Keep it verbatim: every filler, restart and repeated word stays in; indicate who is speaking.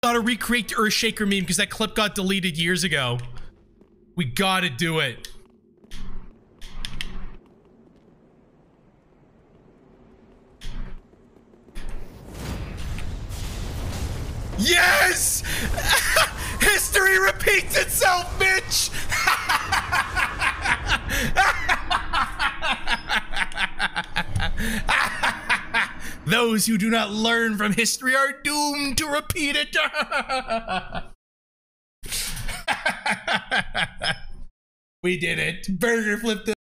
Speaker 1: Gotta recreate the Earthshaker meme because that clip got deleted years ago. We gotta do it. Yes! History repeats itself, bitch! Those who do not learn from history are doomed to repeat it. We did it. Burger flipped it.